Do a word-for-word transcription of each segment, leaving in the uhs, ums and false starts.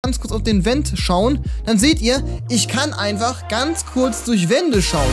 ganz kurz auf den Vent schauen, dann seht ihr, ich kann einfach ganz kurz durch Wände schauen.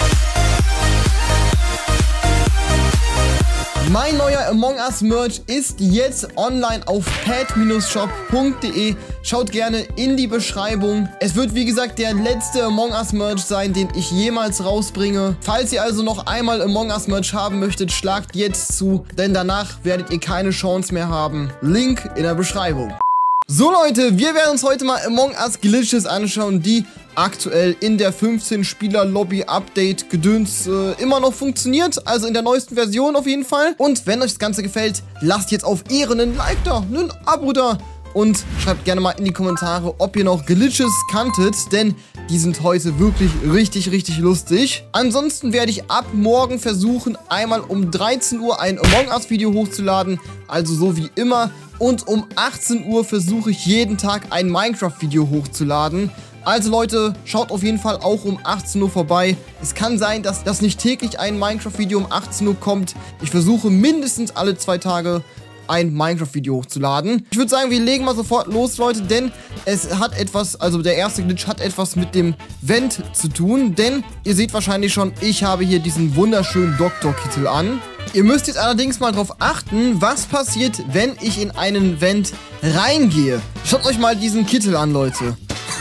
Mein neuer Among Us Merch ist jetzt online auf pad shop punkt de. Schaut gerne in die Beschreibung. Es wird wie gesagt der letzte Among Us Merch sein, den ich jemals rausbringe. Falls ihr also noch einmal Among Us Merch haben möchtet, schlagt jetzt zu, denn danach werdet ihr keine Chance mehr haben. Link in der Beschreibung. So Leute, wir werden uns heute mal Among Us Glitches anschauen, die aktuell in der fünfzehn Spieler Lobby Update Gedöns äh, immer noch funktioniert, also in der neuesten Version auf jeden Fall. Und wenn euch das Ganze gefällt, lasst jetzt auf Ehre einen Like da, einen Abo da und schreibt gerne mal in die Kommentare, ob ihr noch Glitches kanntet, denn die sind heute wirklich richtig, richtig lustig. Ansonsten werde ich ab morgen versuchen, einmal um dreizehn Uhr ein Among Us Video hochzuladen, also so wie immer. Und um achtzehn Uhr versuche ich jeden Tag ein Minecraft-Video hochzuladen. Also Leute, schaut auf jeden Fall auch um achtzehn Uhr vorbei. Es kann sein, dass das nicht täglich ein Minecraft-Video um achtzehn Uhr kommt. Ich versuche mindestens alle zwei Tage ein Minecraft-Video hochzuladen. Ich würde sagen, wir legen mal sofort los, Leute, denn es hat etwas, also der erste Glitch hat etwas mit dem Vent zu tun, denn ihr seht wahrscheinlich schon, ich habe hier diesen wunderschönen Doktorkittel an. Ihr müsst jetzt allerdings mal darauf achten, was passiert, wenn ich in einen Vent reingehe. Schaut euch mal diesen Kittel an, Leute.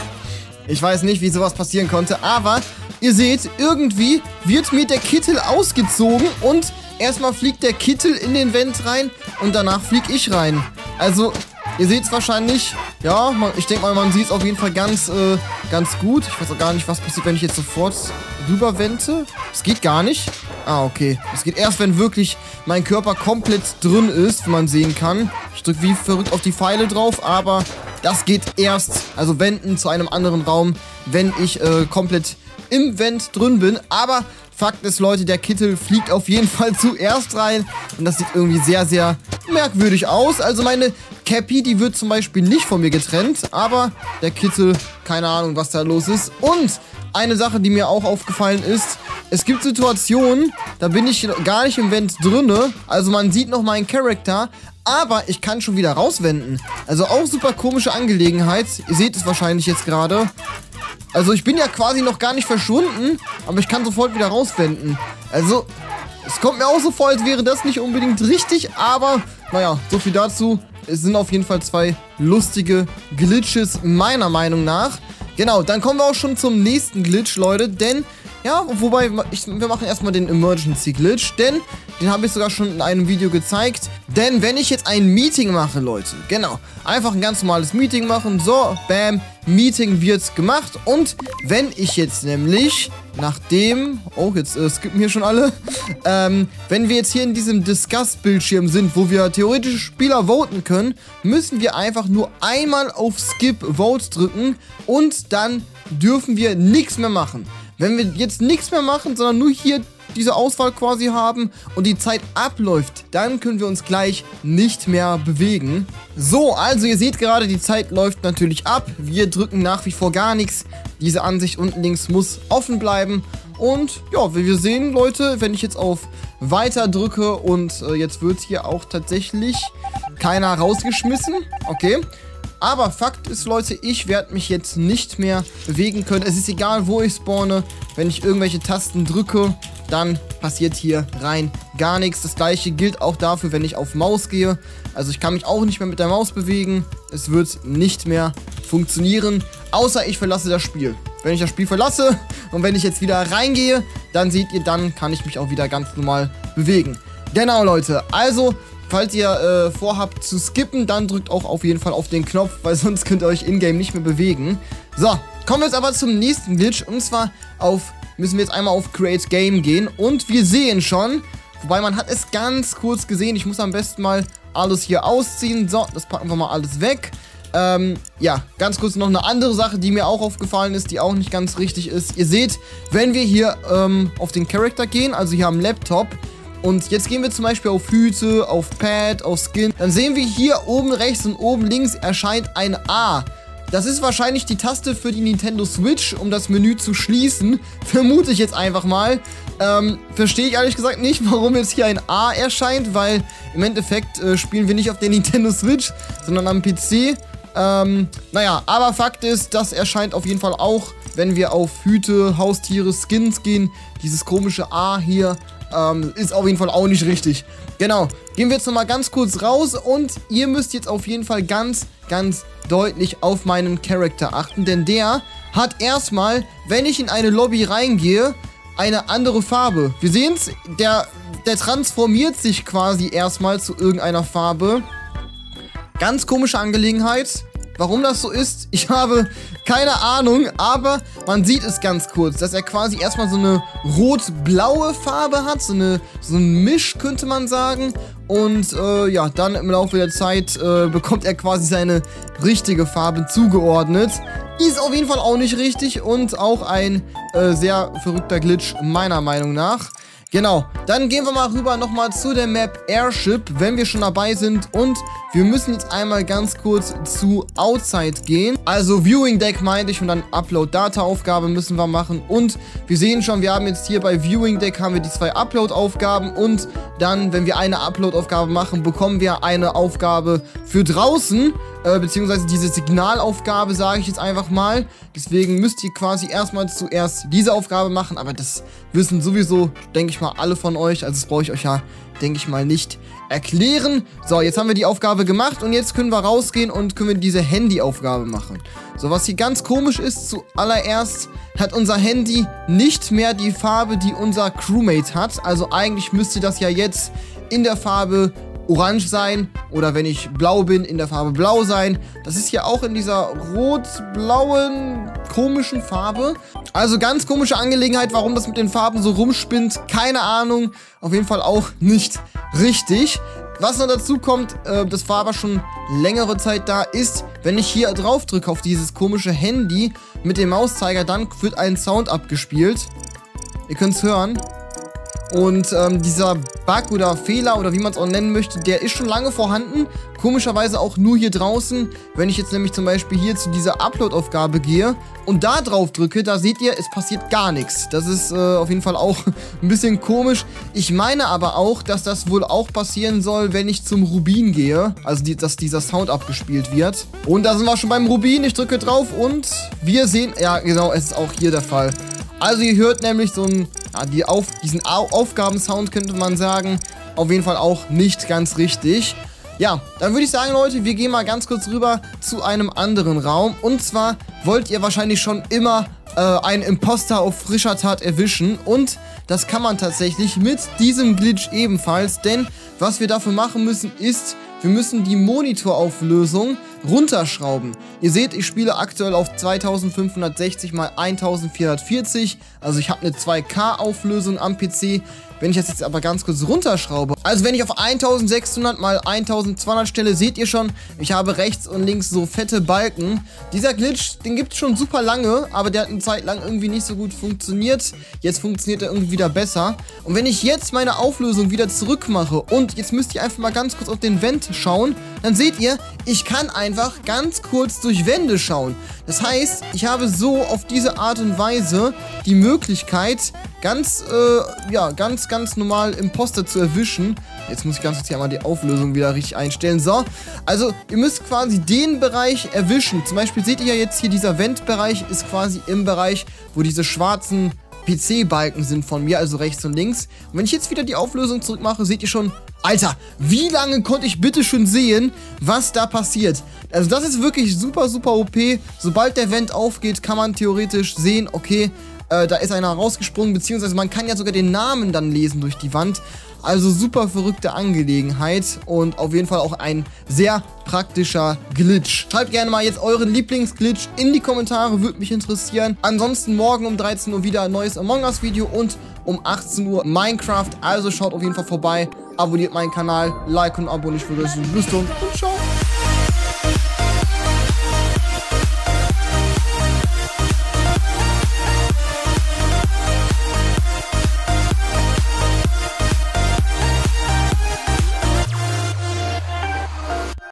Ich weiß nicht, wie sowas passieren konnte, aber ihr seht, irgendwie wird mir der Kittel ausgezogen und erstmal fliegt der Kittel in den Vent rein und danach fliege ich rein. Also, ihr seht es wahrscheinlich, ja, man, ich denke mal, man sieht es auf jeden Fall ganz, äh, ganz gut. Ich weiß auch gar nicht, was passiert, wenn ich jetzt sofort rüber vente. Das geht gar nicht. Ah, okay. Das geht erst, wenn wirklich mein Körper komplett drin ist, wie man sehen kann. Ich drücke wie verrückt auf die Pfeile drauf, aber das geht erst, also wenden zu einem anderen Raum, wenn ich äh, komplett im Vent drin bin. Aber Fakt ist, Leute, der Kittel fliegt auf jeden Fall zuerst rein. Und das sieht irgendwie sehr, sehr merkwürdig aus. Also meine Cappy, die wird zum Beispiel nicht von mir getrennt. Aber der Kittel, keine Ahnung, was da los ist. Und eine Sache, die mir auch aufgefallen ist, es gibt Situationen, da bin ich gar nicht im Vent drinne. Also man sieht noch meinen Charakter, aber ich kann schon wieder rauswenden. Also auch super komische Angelegenheit. Ihr seht es wahrscheinlich jetzt gerade. Also ich bin ja quasi noch gar nicht verschwunden, aber ich kann sofort wieder rauswenden. Also es kommt mir auch so vor, als wäre das nicht unbedingt richtig, aber naja, so viel dazu. Es sind auf jeden Fall zwei lustige Glitches meiner Meinung nach. Genau, dann kommen wir auch schon zum nächsten Glitch, Leute, denn, ja, wobei, ich, wir machen erstmal den Emergency Glitch, denn den habe ich sogar schon in einem Video gezeigt. Denn wenn ich jetzt ein Meeting mache, Leute, genau, einfach ein ganz normales Meeting machen, so, bam, Meeting wird gemacht. Und wenn ich jetzt nämlich, nachdem, oh, jetzt äh, skippen hier schon alle, ähm, wenn wir jetzt hier in diesem Discuss-Bildschirm sind, wo wir theoretisch Spieler voten können, müssen wir einfach nur einmal auf Skip Vote drücken und dann dürfen wir nichts mehr machen. Wenn wir jetzt nichts mehr machen, sondern nur hier diese Auswahl quasi haben und die Zeit abläuft, dann können wir uns gleich nicht mehr bewegen. So, also ihr seht gerade, die Zeit läuft natürlich ab. Wir drücken nach wie vor gar nichts. Diese Ansicht unten links muss offen bleiben. Und ja, wie wir sehen, Leute, wenn ich jetzt auf Weiter drücke und äh, jetzt wird hier auch tatsächlich keiner rausgeschmissen. Okay. Aber Fakt ist, Leute, ich werde mich jetzt nicht mehr bewegen können. Es ist egal, wo ich spawne. Wenn ich irgendwelche Tasten drücke, dann passiert hier rein gar nichts. Das gleiche gilt auch dafür, wenn ich auf Maus gehe. Also ich kann mich auch nicht mehr mit der Maus bewegen. Es wird nicht mehr funktionieren, außer ich verlasse das Spiel. Wenn ich das Spiel verlasse und wenn ich jetzt wieder reingehe, dann seht ihr, dann kann ich mich auch wieder ganz normal bewegen. Genau, Leute, also falls ihr äh, vorhabt zu skippen, dann drückt auch auf jeden Fall auf den Knopf, weil sonst könnt ihr euch in-game nicht mehr bewegen. So, kommen wir jetzt aber zum nächsten Glitch. Und zwar auf, müssen wir jetzt einmal auf Create Game gehen. Und wir sehen schon, wobei man hat es ganz kurz gesehen. Ich muss am besten mal alles hier ausziehen. So, das packen wir mal alles weg. Ähm, ja, ganz kurz noch eine andere Sache, die mir auch aufgefallen ist, die auch nicht ganz richtig ist. Ihr seht, wenn wir hier ähm, auf den Charakter gehen, also hier am Laptop, und jetzt gehen wir zum Beispiel auf Hüte, auf Pad, auf Skin. Dann sehen wir hier oben rechts und oben links erscheint ein A. Das ist wahrscheinlich die Taste für die Nintendo Switch, um das Menü zu schließen. Vermute ich jetzt einfach mal. Ähm, verstehe ich ehrlich gesagt nicht, warum jetzt hier ein A erscheint, weil im Endeffekt äh, spielen wir nicht auf der Nintendo Switch, sondern am P C. Ähm, naja, aber Fakt ist, das erscheint auf jeden Fall auch, wenn wir auf Hüte, Haustiere, Skins gehen. Dieses komische A hier ähm, ist auf jeden Fall auch nicht richtig. Genau, gehen wir jetzt nochmal ganz kurz raus und ihr müsst jetzt auf jeden Fall ganz, ganz deutlich auf meinen Charakter achten, denn der hat erstmal, wenn ich in eine Lobby reingehe, eine andere Farbe. Wir sehen es, der, der transformiert sich quasi erstmal zu irgendeiner Farbe. Ganz komische Angelegenheit. Warum das so ist, ich habe keine Ahnung, aber man sieht es ganz kurz, dass er quasi erstmal so eine rot-blaue Farbe hat, so, eine, so ein Misch, könnte man sagen. Und äh, ja, dann im Laufe der Zeit äh, bekommt er quasi seine richtige Farbe zugeordnet. Die ist auf jeden Fall auch nicht richtig und auch ein äh, sehr verrückter Glitch, meiner Meinung nach. Genau, dann gehen wir mal rüber nochmal zu der Map Airship, wenn wir schon dabei sind. Und wir müssen jetzt einmal ganz kurz zu Outside gehen. Also Viewing Deck meinte ich und dann Upload-Data-Aufgabe müssen wir machen. Und wir sehen schon, wir haben jetzt hier bei Viewing Deck haben wir die zwei Upload-Aufgaben. Und dann, wenn wir eine Upload-Aufgabe machen, bekommen wir eine Aufgabe für draußen. Äh, beziehungsweise diese Signalaufgabe, sage ich jetzt einfach mal. Deswegen müsst ihr quasi erstmal zuerst diese Aufgabe machen. Aber das wissen sowieso, denke ich mal, alle von euch. Also das brauche ich euch ja, denke ich mal, nicht erklären. So, jetzt haben wir die Aufgabe gemacht und jetzt können wir rausgehen und können wir diese Handy-Aufgabe machen. So, was hier ganz komisch ist, zuallererst hat unser Handy nicht mehr die Farbe, die unser Crewmate hat. Also eigentlich müsste das ja jetzt in der Farbe orange sein oder wenn ich blau bin, in der Farbe blau sein. Das ist ja auch in dieser rot-blauen komischen Farbe. Also ganz komische Angelegenheit, warum das mit den Farben so rumspinnt. Keine Ahnung. Auf jeden Fall auch nicht richtig. Was noch dazu kommt, äh, das war aber schon längere Zeit da, ist, wenn ich hier drauf drücke auf dieses komische Handy mit dem Mauszeiger, dann wird ein Sound abgespielt. Ihr könnt es hören. Und ähm, dieser Bug oder Fehler oder wie man es auch nennen möchte, der ist schon lange vorhanden. Komischerweise auch nur hier draußen. Wenn ich jetzt nämlich zum Beispiel hier zu dieser Upload-Aufgabe gehe und da drauf drücke, da seht ihr, es passiert gar nichts. Das ist äh, auf jeden Fall auch ein bisschen komisch. Ich meine aber auch, dass das wohl auch passieren soll, wenn ich zum Rubin gehe. Also, die, dass dieser Sound abgespielt wird. Und da sind wir schon beim Rubin. Ich drücke drauf und wir sehen, ja genau, es ist auch hier der Fall. Also ihr hört nämlich so einen, ja, die auf, diesen Au Aufgabensound, könnte man sagen. Auf jeden Fall auch nicht ganz richtig. Ja, dann würde ich sagen, Leute, wir gehen mal ganz kurz rüber zu einem anderen Raum. Und zwar wollt ihr wahrscheinlich schon immer äh, einen Imposter auf frischer Tat erwischen. Und das kann man tatsächlich mit diesem Glitch ebenfalls. Denn was wir dafür machen müssen, ist, wir müssen die Monitorauflösung runterschrauben. Ihr seht, ich spiele aktuell auf zweitausendfünfhundertsechzig mal eintausendvierhundertvierzig. Also ich habe eine zwei K Auflösung am P C. Wenn ich das jetzt aber ganz kurz runterschraube, also wenn ich auf eintausendsechshundert mal eintausendzweihundert stelle, seht ihr schon, ich habe rechts und links so fette Balken. Dieser Glitch, den gibt es schon super lange, aber der hat eine Zeit lang irgendwie nicht so gut funktioniert. Jetzt funktioniert er irgendwie wieder besser. Und wenn ich jetzt meine Auflösung wieder zurück mache und jetzt müsst ihr einfach mal ganz kurz auf den Vent schauen, dann seht ihr, ich kann einfach ganz kurz durch Wände schauen. Das heißt, ich habe so auf diese Art und Weise die Möglichkeit, ganz, äh, ja, ganz, ganz normal Imposter zu erwischen. Jetzt muss ich ganz kurz hier mal die Auflösung wieder richtig einstellen. So, also ihr müsst quasi den Bereich erwischen. Zum Beispiel seht ihr ja jetzt hier, dieser Vent-Bereich ist quasi im Bereich, wo diese schwarzen P C-Balken sind von mir, also rechts und links. Und wenn ich jetzt wieder die Auflösung zurückmache, seht ihr schon, Alter, wie lange konnte ich bitte schon sehen, was da passiert? Also das ist wirklich super, super O P. Sobald der Vent aufgeht, kann man theoretisch sehen, okay, äh, da ist einer rausgesprungen, beziehungsweise man kann ja sogar den Namen dann lesen durch die Wand. Also super verrückte Angelegenheit und auf jeden Fall auch ein sehr praktischer Glitch. Schreibt gerne mal jetzt euren Lieblingsglitch in die Kommentare, würde mich interessieren. Ansonsten morgen um dreizehn Uhr wieder ein neues Among Us Video und um achtzehn Uhr Minecraft. Also schaut auf jeden Fall vorbei, abonniert meinen Kanal, like und Abo nicht vergessen. Bis dann und ciao.